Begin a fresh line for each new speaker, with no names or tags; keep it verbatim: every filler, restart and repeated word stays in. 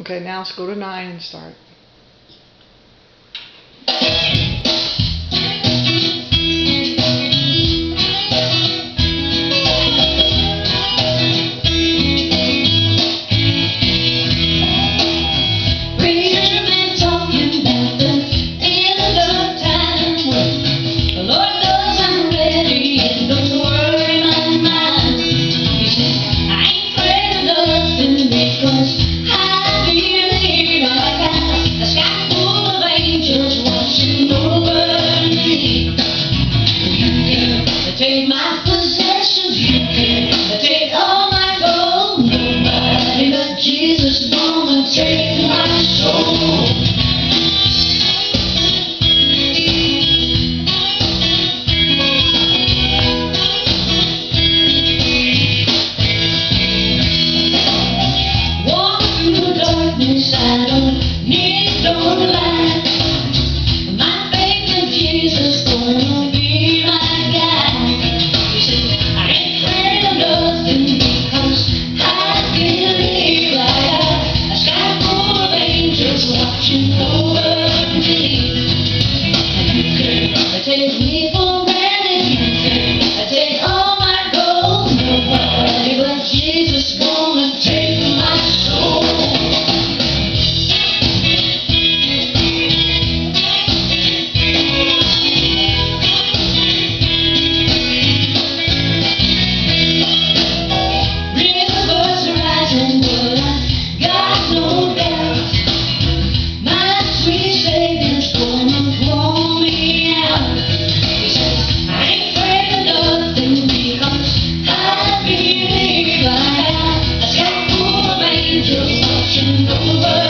Okay, now let's go to nine and start.
Take my possessions, you can take all my gold. Nobody but Jesus gonna take my soul. Walk through darkness, I don't need no light. My faith in Jesus gonna be my watching over me. You can take me for granted, you can take all my gold. Nobody but Jesus gonna take my soul. Rivers rising, but I got no doubt. Watching over